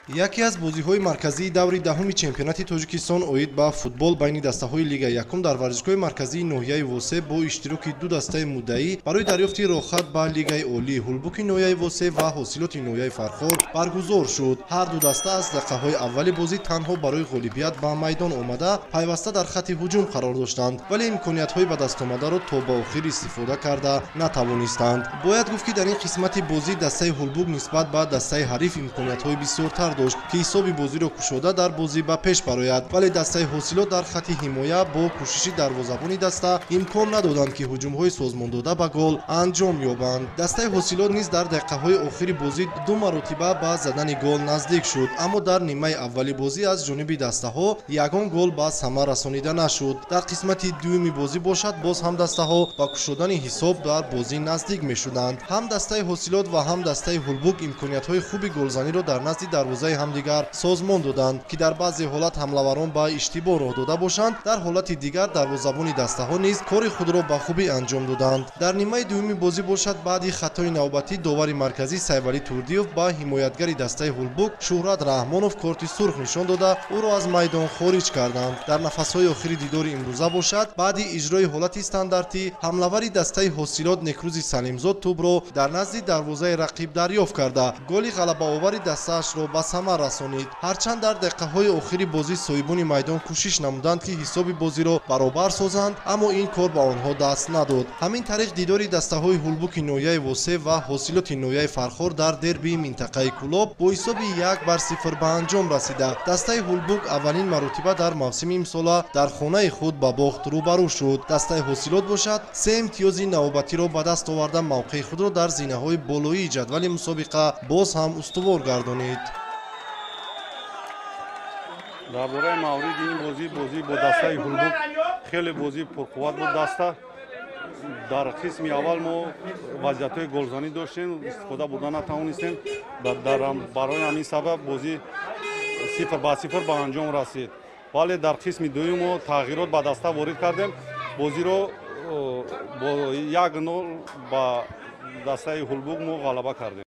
яке аз бозиҳои марказии даври даҳуми чемпионати Тоҷикистон оид ба футбол байни дастаҳои Лига Якум дар варзишгоҳи марказии ноҳияи Восе бо иштироки ду дастаи муддаӣ барои дарёфти роҳхат ба Лигаи олӣ, ҳулбуки ноҳияи Восе ва ҳосилоти ноҳияи Фархор баргузор шуд. Ҳар ду даста аз дақиқаҳои аввали бозӣ танҳо барои ғолибият ба майдон омада пайваста дар хатти ҳуҷум қарор доштанд, вале имкониятҳои ба дастомадаро то ба охир истифода карда натавонистанд. Бояд гуфт ки дар ин қисмати бозӣ дастаи ҳулбук нисбат ба дастаи ҳариф имкониятҳои бисёртар дошт ки ҳисоби бозиро кушода дар бозӣ ба пеш барояд, вале дастаи ҳосилот дар хатти ҳимоя бо кӯшиши дарвозабони даста имкон надоданд ки ҳуҷумҳои созмондода ба гол анҷом ёбанд. Дастаи ҳосилот низ дар дақиқаҳои охири бозӣ ду маротиба ба задани гол наздик шуд, аммо дар нимаи аввали бозӣ аз ҷониби дастаҳо ягон гол ба самар расонида нашуд. Дар қисмати дуюми бозӣ бошад, боз ҳам дастаҳо ба кушодани ҳисоб дар бозӣ наздик мешуданд. Ҳам дастаи ҳосилот ва ҳам дастаи ҳулбук имкониятҳои хуби голзаниро дар назди дарвозаи ҳамдигар созмон доданд, ки дар баъзе ҳолат ҳамлаварон ба иштибоҳ роҳ дода бошанд, дар ҳолати дигар дарвозабони дастаҳо низ кори худро ба хубӣ анҷом доданд. Дар нимаи дуюми бозӣ бошад, баъди хатои навбатӣ довари марказӣ Сайвалӣ Турдиев ба ҳимоятгари дастаи ҳулбук Шуҳрат Раҳмонов корти сурх нишон дода ӯро аз майдон хориҷ карданд. Дар нафасҳои охири дидори имрӯза бошад, баъди иҷрои ҳолати стандартӣ ҳамлавари дастаи ҳосилот Некрӯзи Салимзод тӯбро дар назди дарвозаи рақиб дарёфт карда голи ғалабаовари дастаашро ба самар расонид. Ҳарчанд дар дақиқаҳои охири бозӣ соҳибони майдон кӯшиш намуданд ки ҳисоби бозиро баробар созанд, аммо ин кор ба онҳо даст надод. Ҳамин тариқ дидори дастаҳои ҳулбуки ноҳияи Восе ва ҳосилоти ноҳияи Фархор дар дербии минтақаи Кӯлоб бо ҳисоби 1-0 ба анҷом расида. Дастаи ҳулбук аввалин маротиба дар мавсими имсола дар хонаи худ ба бохт рӯбарӯ шуд. Дастаи ҳосилот бошад, 3 имтиёзи навбатиро ба даст оварда мавқеи худро дар зинаҳои болоии ҷадвали мусобиқа боз ҳам устувор гардонид. дар бораи мавриди ин бозӣ бо дастаи ҳулбук хеле бозӣ пурқувват буд. даста дар қисми аввал мо вазъиятҳои голзанӣ доштем, истифода бурда натавонистем. Барои ҳамин сабаб бозӣ 0-0 ба анҷом расид, вале дар қисми дуюм мо тағйирот ба даста ворид кардем. бозиро бо 1-0 ба дастаи ҳулбук мо ғалаба кардем.